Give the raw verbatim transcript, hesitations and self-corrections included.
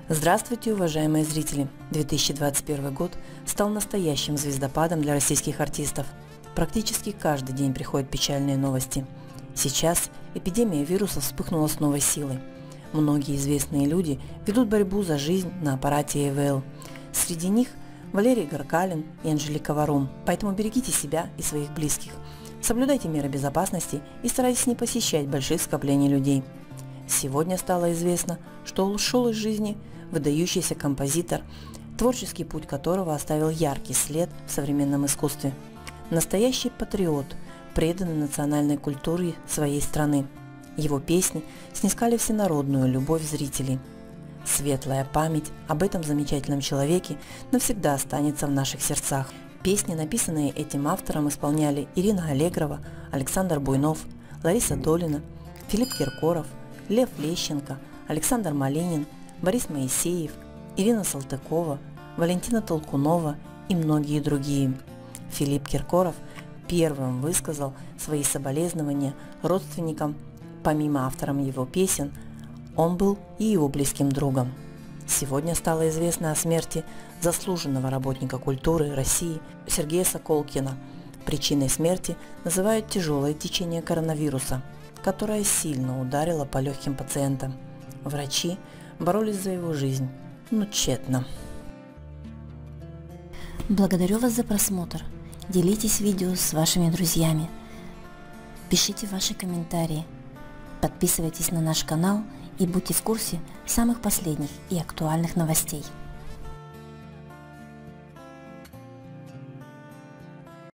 Здравствуйте, уважаемые зрители! две тысячи двадцать первый год стал настоящим звездопадом для российских артистов. Практически каждый день приходят печальные новости. Сейчас эпидемия вируса вспыхнула с новой силой. Многие известные люди ведут борьбу за жизнь на аппарате ИВЛ. Среди них Валерий Гаркалин и Анжелика Варум. Поэтому берегите себя и своих близких. Соблюдайте меры безопасности и старайтесь не посещать больших скоплений людей. Сегодня стало известно, что ушел из жизни выдающийся композитор, творческий путь которого оставил яркий след в современном искусстве. Настоящий патриот, преданный национальной культуре своей страны. Его песни снискали всенародную любовь зрителей. Светлая память об этом замечательном человеке навсегда останется в наших сердцах. Песни, написанные этим автором, исполняли Ирина Аллегрова, Александр Буйнов, Лариса Долина, Филипп Киркоров, Лев Лещенко, Александр Малинин, Борис Моисеев, Ирина Салтыкова, Валентина Толкунова и многие другие. Филипп Киркоров первым высказал свои соболезнования родственникам. Помимо автором его песен, он был и его близким другом. Сегодня стало известно о смерти заслуженного работника культуры России Сергея Соколкина. Причиной смерти называют тяжелое течение коронавируса, которое сильно ударило по легким пациентам. Врачи боролись за его жизнь, но тщетно. Благодарю вас за просмотр. Делитесь видео с вашими друзьями. Пишите ваши комментарии. Подписывайтесь на наш канал и будьте в курсе самых последних и актуальных новостей.